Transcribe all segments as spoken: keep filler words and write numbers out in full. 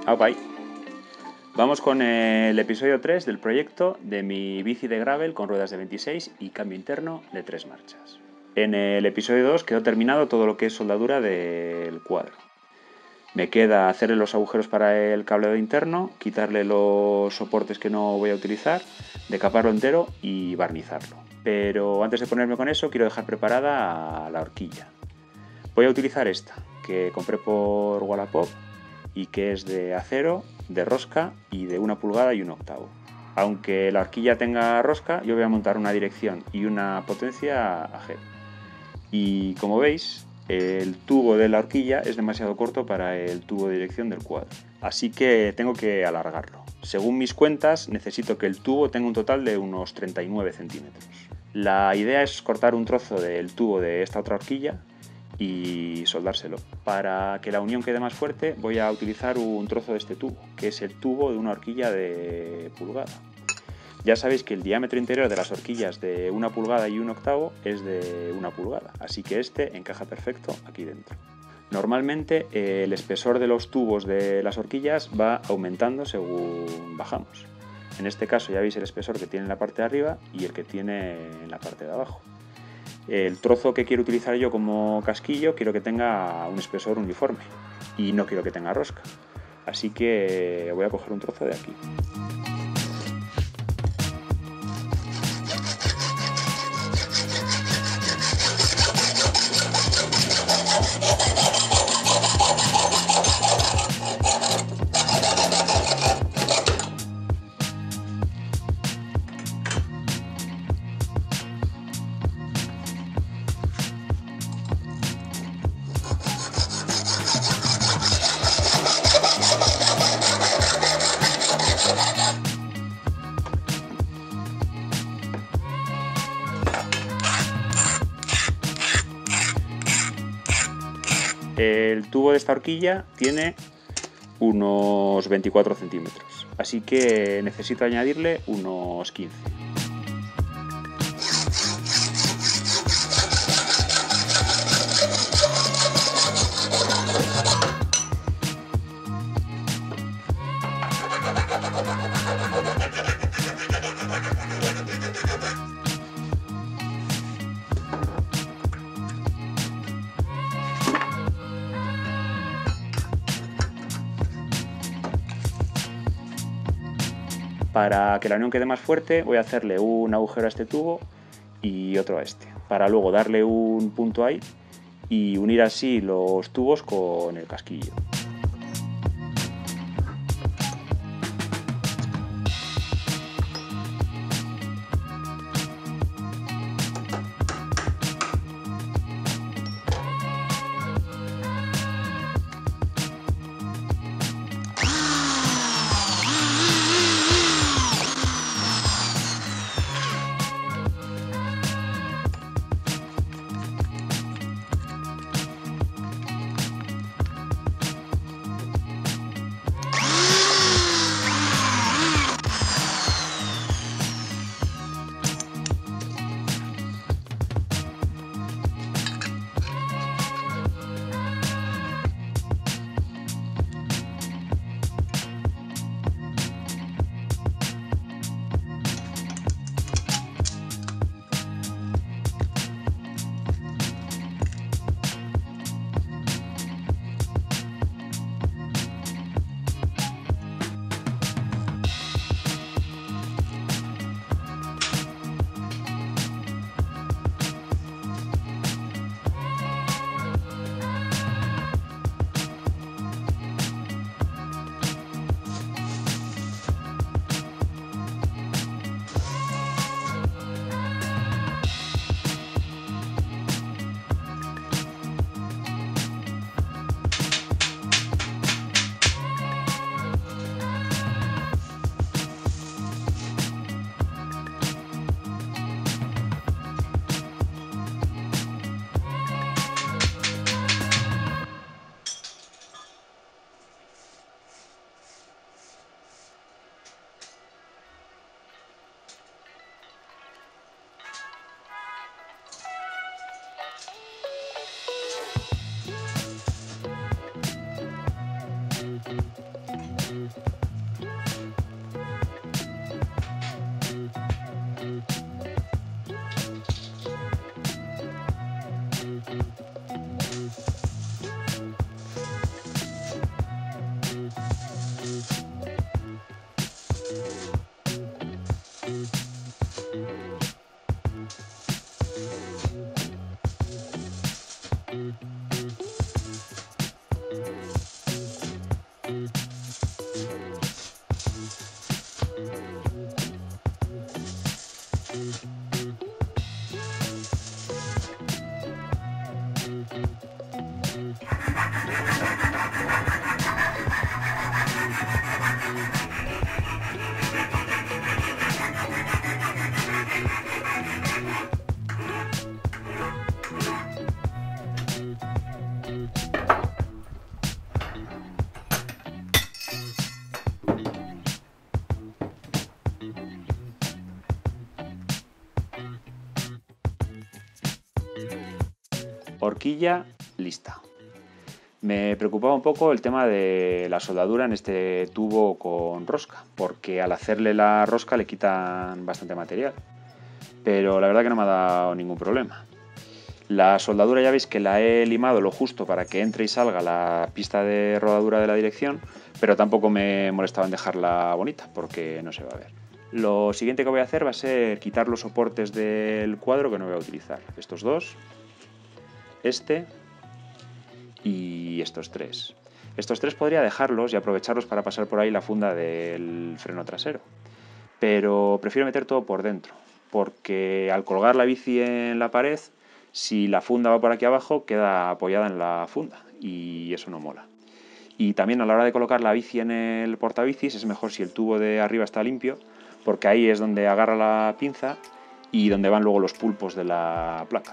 Aupai. Vamos con el episodio tres del proyecto de mi bici de gravel con ruedas de veintiséis y cambio interno de tres marchas. En el episodio dos quedó terminado todo lo que es soldadura del cuadro. Me queda hacerle los agujeros para el cableado interno, quitarle los soportes que no voy a utilizar, decaparlo entero y barnizarlo. Pero antes de ponerme con eso, quiero dejar preparada la horquilla. Voy a utilizar esta, que compré por Wallapop y que es de acero, de rosca y de una pulgada y un octavo. Aunque la horquilla tenga rosca, yo voy a montar una dirección y una potencia a G. Y como veis, el tubo de la horquilla es demasiado corto para el tubo de dirección del cuadro, así que tengo que alargarlo. Según mis cuentas, necesito que el tubo tenga un total de unos treinta y nueve centímetros. La idea es cortar un trozo del tubo de esta otra horquilla y soldárselo. Para que la unión quede más fuerte, voy a utilizar un trozo de este tubo, que es el tubo de una horquilla de pulgada. Ya sabéis que el diámetro interior de las horquillas de una pulgada y un octavo es de una pulgada, así que este encaja perfecto aquí dentro. Normalmente eh, el espesor de los tubos de las horquillas va aumentando según bajamos. En este caso ya veis el espesor que tiene en la parte de arriba y el que tiene en la parte de abajo. El trozo que quiero utilizar yo como casquillo quiero que tenga un espesor uniforme y no quiero que tenga rosca, así que voy a coger un trozo de aquí. El tubo de esta horquilla tiene unos veinticuatro centímetros, así que necesito añadirle unos quince. Para que la unión quede más fuerte voy a hacerle un agujero a este tubo y otro a este, para luego darle un punto ahí y unir así los tubos con el casquillo. Horquilla lista. Me preocupaba un poco el tema de la soldadura en este tubo con rosca, porque al hacerle la rosca le quitan bastante material, pero la verdad que no me ha dado ningún problema. La soldadura ya veis que la he limado lo justo para que entre y salga la pista de rodadura de la dirección, pero tampoco me molestaba en dejarla bonita porque no se va a ver. Lo siguiente que voy a hacer va a ser quitar los soportes del cuadro que no voy a utilizar. Estos dos, este y estos tres. Estos tres podría dejarlos y aprovecharlos para pasar por ahí la funda del freno trasero, pero prefiero meter todo por dentro, porque al colgar la bici en la pared, si la funda va por aquí abajo, queda apoyada en la funda y eso no mola. Y también a la hora de colocar la bici en el portabicis es mejor si el tubo de arriba está limpio, porque ahí es donde agarra la pinza y donde van luego los pulpos de la placa.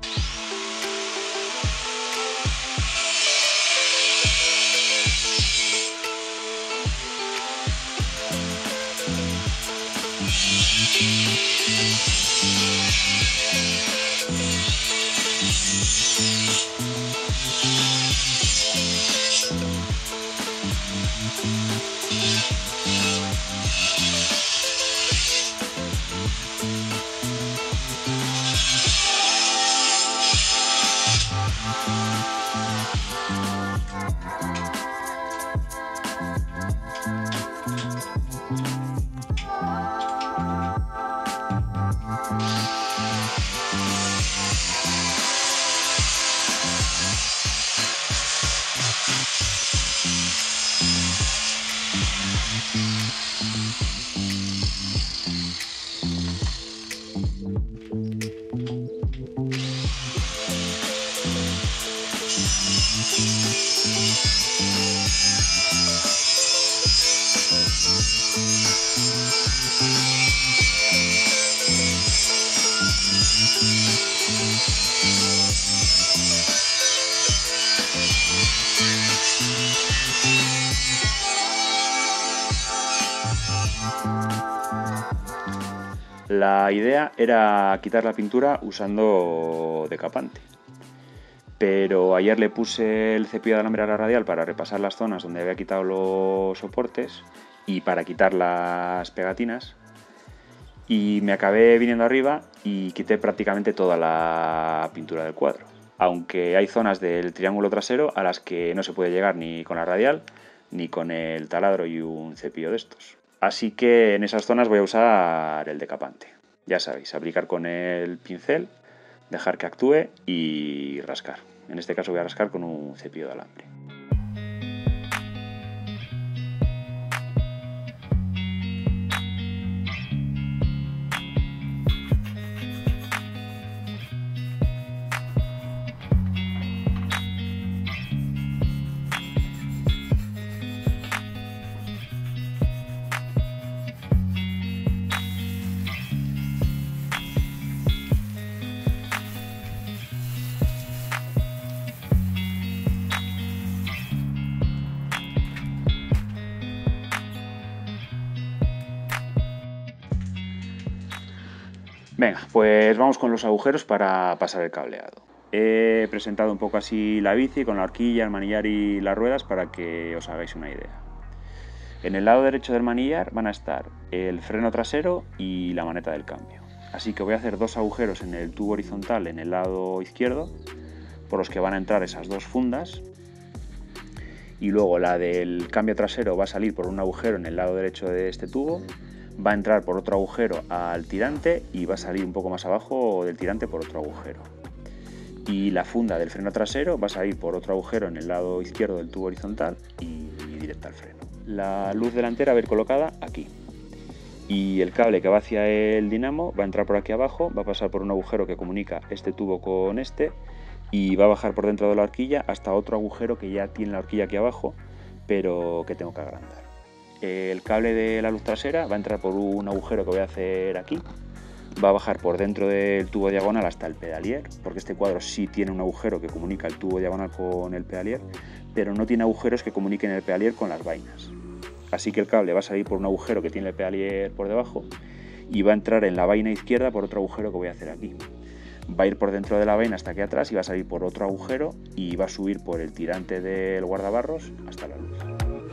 La idea era quitar la pintura usando decapante, pero ayer le puse el cepillo de alambre a la radial para repasar las zonas donde había quitado los soportes y para quitar las pegatinas, y me acabé viniendo arriba y quité prácticamente toda la pintura del cuadro, aunque hay zonas del triángulo trasero a las que no se puede llegar ni con la radial ni con el taladro y un cepillo de estos. Así que en esas zonas voy a usar el decapante. Ya sabéis, aplicar con el pincel, dejar que actúe y rascar. En este caso voy a rascar con un cepillo de alambre. Venga, pues vamos con los agujeros para pasar el cableado. He presentado un poco así la bici con la horquilla, el manillar y las ruedas para que os hagáis una idea. En el lado derecho del manillar van a estar el freno trasero y la maneta del cambio. Así que voy a hacer dos agujeros en el tubo horizontal en el lado izquierdo, por los que van a entrar esas dos fundas. Y luego la del cambio trasero va a salir por un agujero en el lado derecho de este tubo, va a entrar por otro agujero al tirante y va a salir un poco más abajo del tirante por otro agujero. Y la funda del freno trasero va a salir por otro agujero en el lado izquierdo del tubo horizontal y directa al freno. La luz delantera va a ir colocada aquí. Y el cable que va hacia el dinamo va a entrar por aquí abajo, va a pasar por un agujero que comunica este tubo con este y va a bajar por dentro de la horquilla hasta otro agujero que ya tiene la horquilla aquí abajo, pero que tengo que agrandar. El cable de la luz trasera va a entrar por un agujero que voy a hacer aquí, va a bajar por dentro del tubo diagonal hasta el pedalier, porque este cuadro sí tiene un agujero que comunica el tubo diagonal con el pedalier, pero no tiene agujeros que comuniquen el pedalier con las vainas. Así que el cable va a salir por un agujero que tiene el pedalier por debajo y va a entrar en la vaina izquierda por otro agujero que voy a hacer aquí. Va a ir por dentro de la vaina hasta aquí atrás y va a salir por otro agujero y va a subir por el tirante del guardabarros hasta la luz.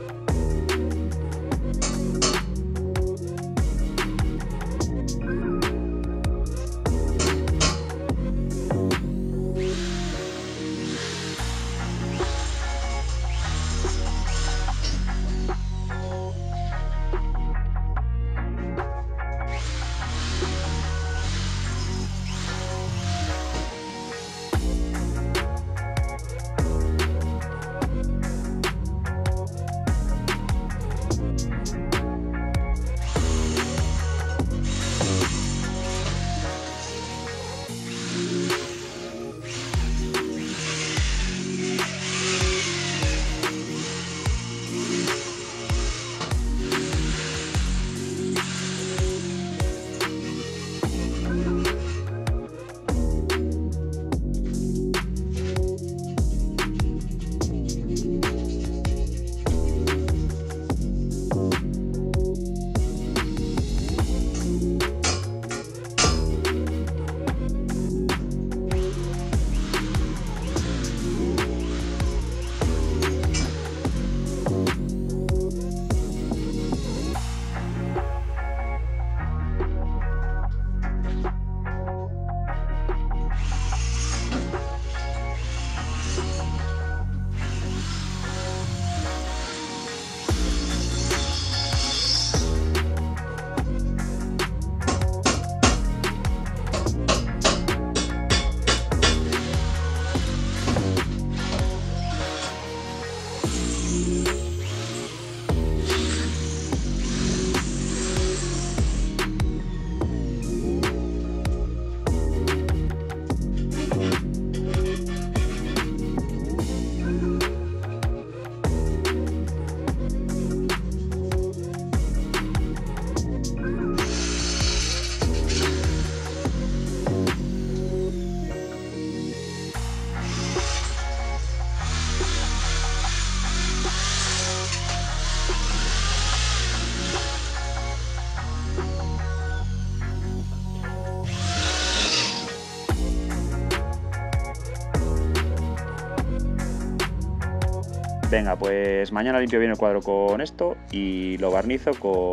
Venga, pues mañana limpio bien el cuadro con esto y lo barnizo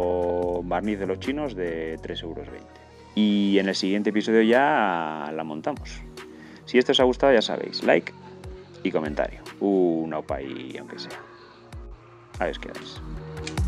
con barniz de los chinos de tres euros veinte. Y en el siguiente episodio ya la montamos. Si esto os ha gustado, ya sabéis, like y comentario. Una opa y aunque sea. Ahí os quedáis.